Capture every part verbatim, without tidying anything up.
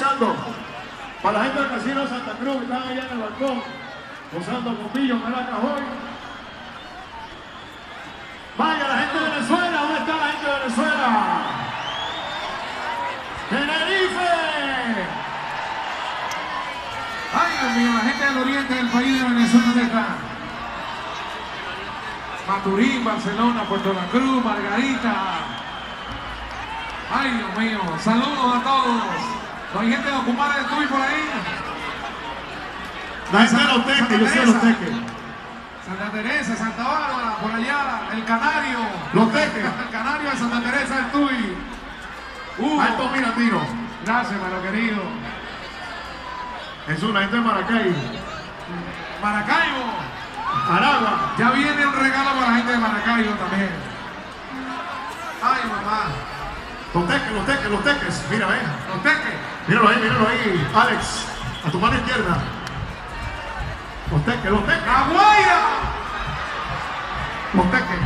gozando. Para la gente del Casino Santa Cruz que están allá en el balcón, gozando con Pillo, Melacas hoy. Vaya, la gente de Venezuela, ¿dónde está la gente de Venezuela? ¡Tenerife! Ay, Dios mío, la gente del oriente del país de Venezuela, ¿dónde está? Maturín, Barcelona, Puerto La Cruz, Margarita. Ay, Dios mío, saludos a todos. ¿No hay gente de Ocupar de Tuy por ahí? La gente de los teques, yo sé los teques. Santa Teresa, Santa Bárbara, por allá, el Canario. Los teques. El Canario de Santa Teresa del Tuy. Uh, Alto Miratino. Gracias, hermano querido. Jesús, la gente de Maracay. Maracaibo. Aragua. Ya viene un regalo para la gente de Maracaibo también. Ay, mamá. Los teques, los teques, los teques. Mira, ven. Los teques. Míralo ahí, míralo ahí. Alex, a tu mano izquierda. Los teques, los teques. ¡La Guaira! Los teques.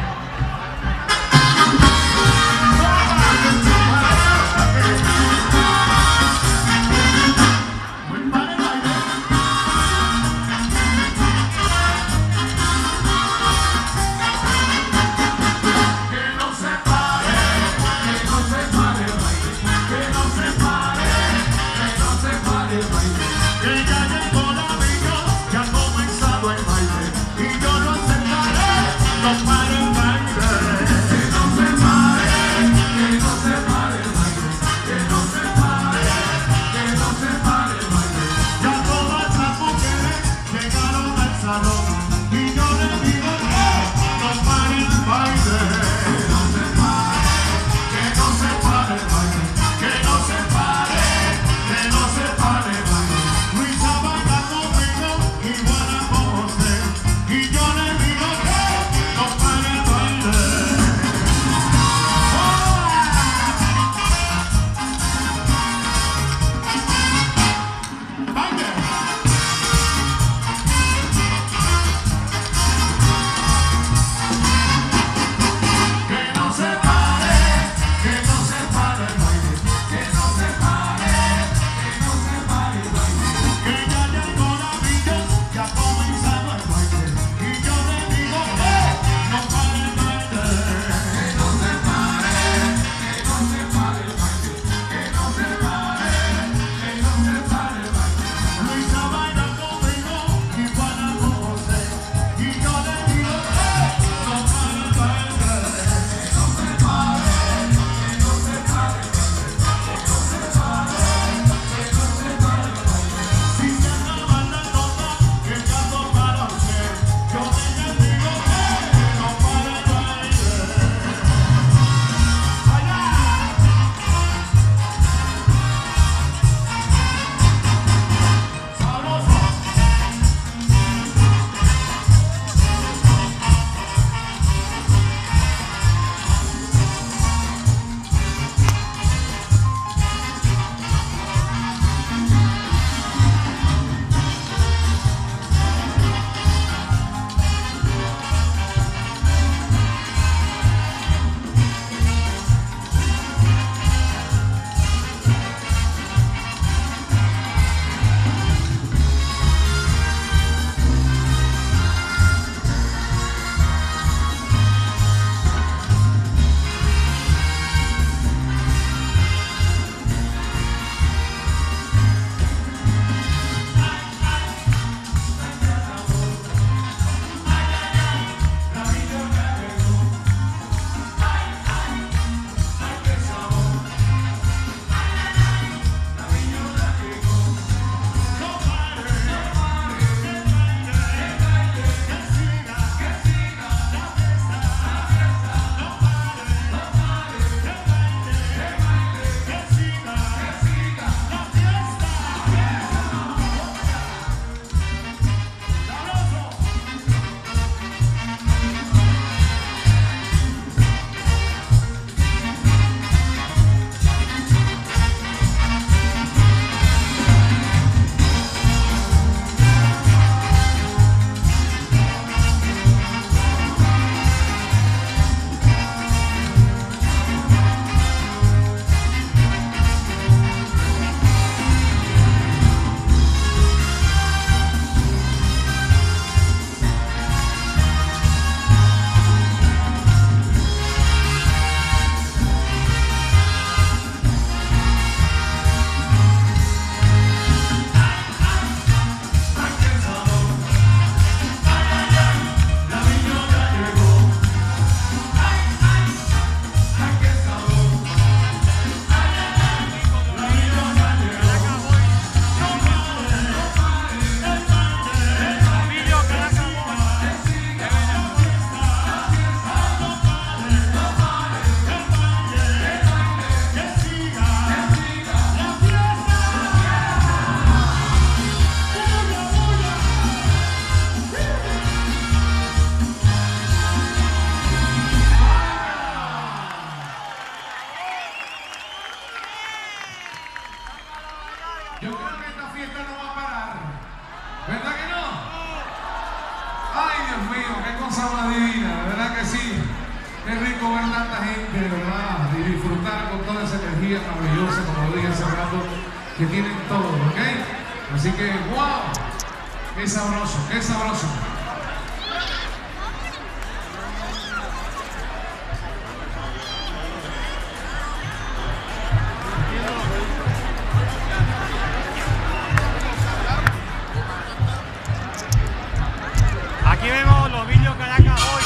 mío, qué cosa más divina, de verdad que sí. Qué rico ver tanta gente, de verdad, y disfrutar con toda esa energía maravillosa, como lo dije hace rato, que tienen todo, ¿ok? Así que, wow, qué sabroso, qué sabroso. Aquí vemos los vídeos Caracas hoy.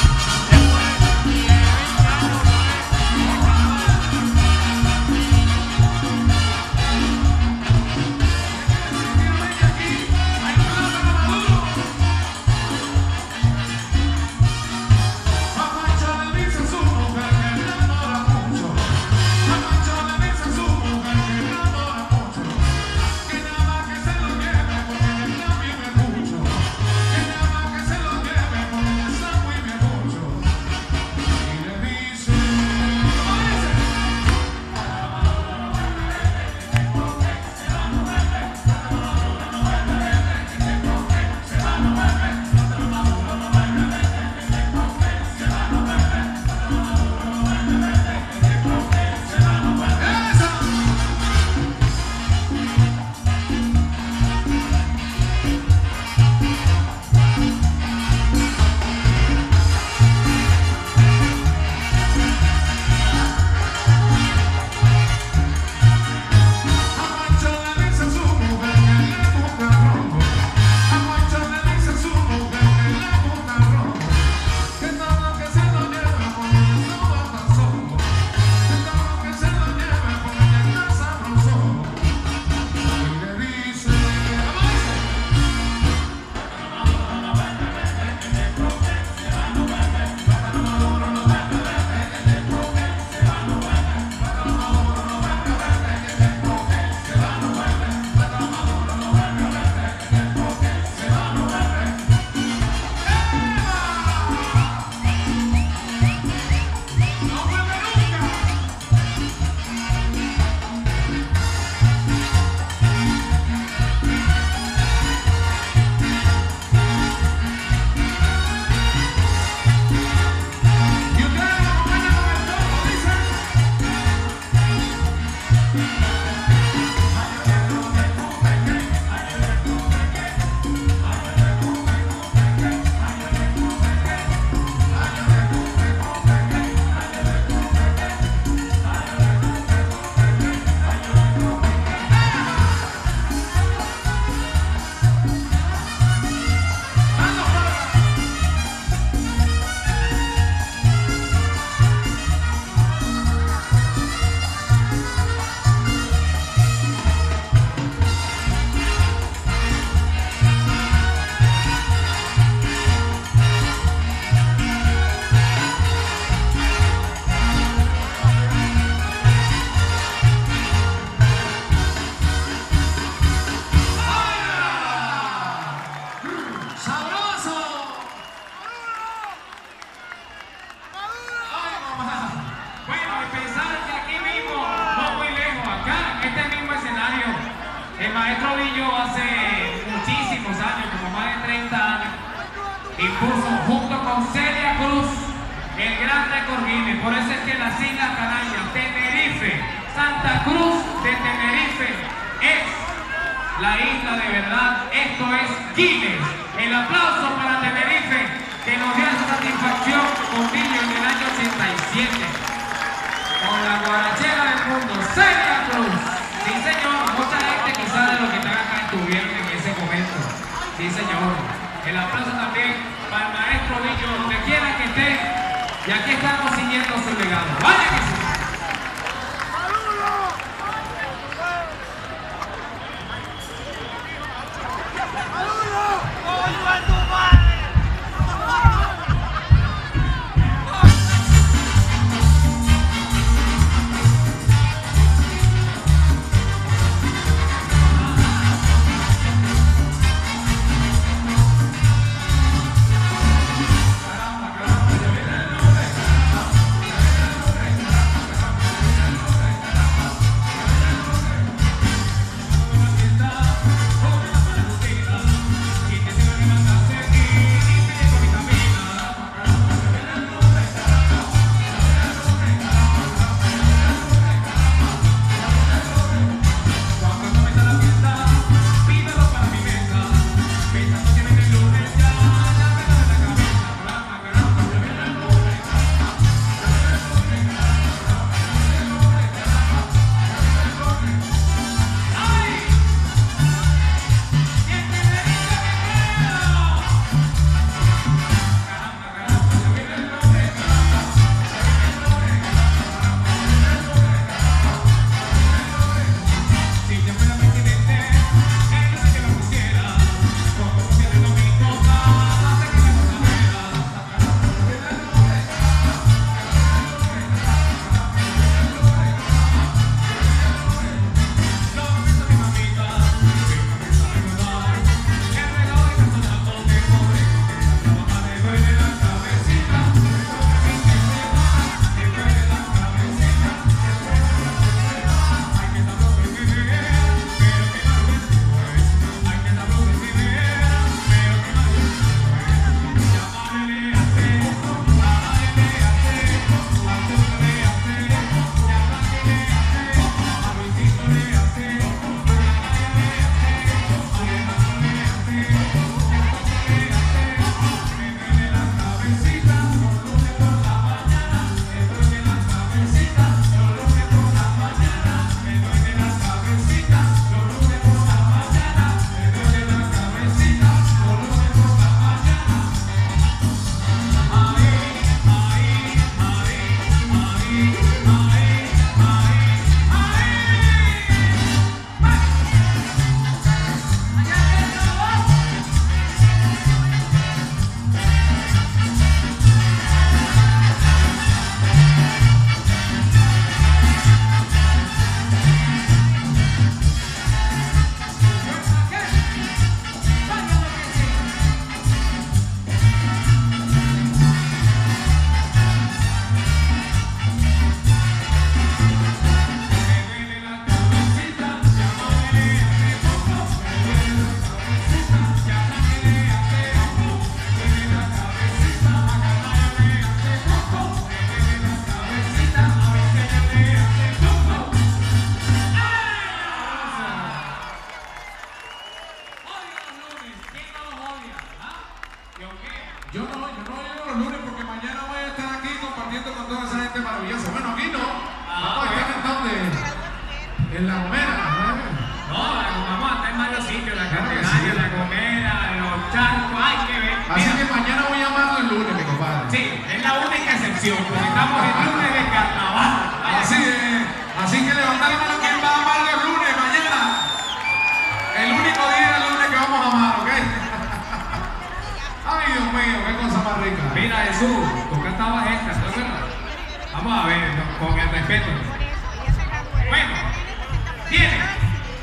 El maestro Villo hace muchísimos años, como más de treinta años, impuso junto con Celia Cruz el gran récord Guinness. Por eso es que las Islas Canarias, Tenerife, Santa Cruz de Tenerife es la isla de verdad. Esto es Guinness. El aplauso para Tenerife, que nos dio esa satisfacción con Villo en el año ochenta y siete. Con la guarachera del mundo, Celia Cruz. Sí, señor, mucha gente quizás de los que están acá estuvieron en ese momento. Sí, señor. El aplauso también para el maestro Villo, donde quiera que esté. Y aquí estamos siguiendo su legado. ¡Vaya que sí! Yo no, yo no llego los lunes porque mañana voy a estar aquí compartiendo con toda esa gente maravillosa. Bueno, aquí no. Vamos a estar en donde. En La Gomera. No, vamos a estar en varios sitios, la Candelaria, La Gomera, Los Charcos, hay que ver. Así que mañana voy a llamarlo el lunes, mi compadre. Sí, es la única excepción, porque estamos el lunes de carnaval. Así es. Así que levantar la mano quien va a amar los lunes, mañana. El único día del lunes que vamos a amar, ¿ok? Ay, Dios mío, qué cosa más rica. Mira, Jesús, tú cantabas esta, ¿no es verdad? Vamos a ver, con el respeto. Bueno, viene.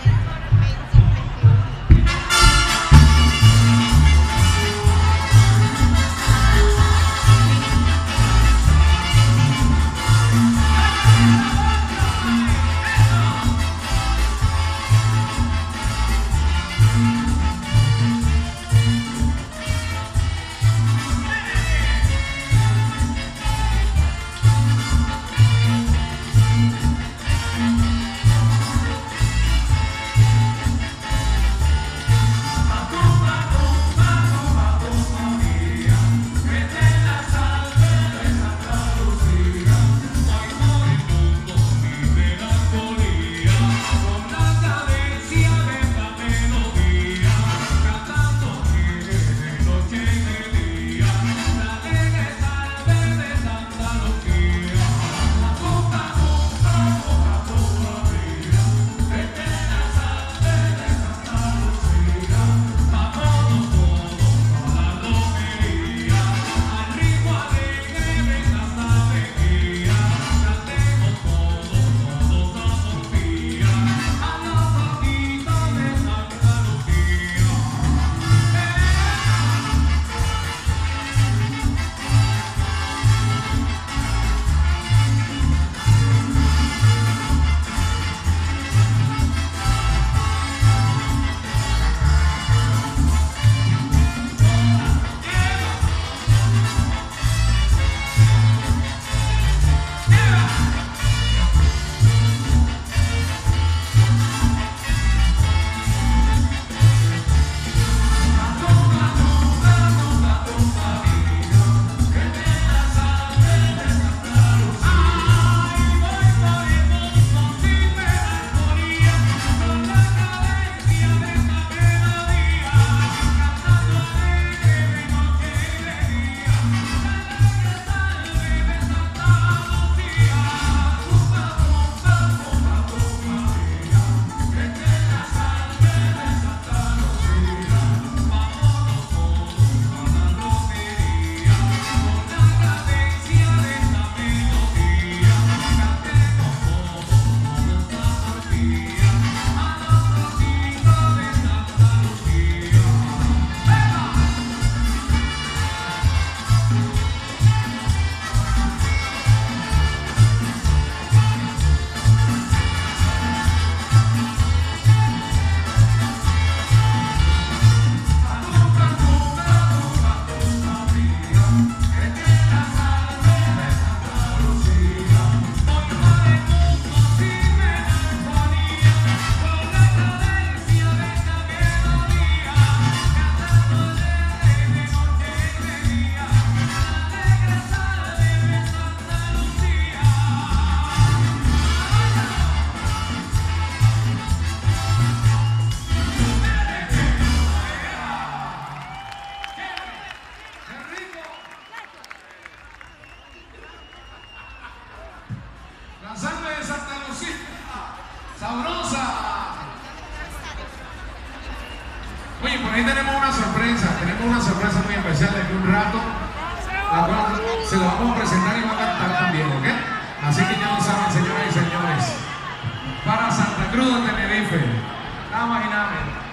La sangre de Santa Lucía, sabrosa. Oye, por ahí tenemos una sorpresa, tenemos una sorpresa muy especial de aquí un rato, la cual se la vamos a presentar y va a cantar también, ¿ok? Así que ya lo saben, señoras y señores, para Santa Cruz de Tenerife, nada más y nada menos.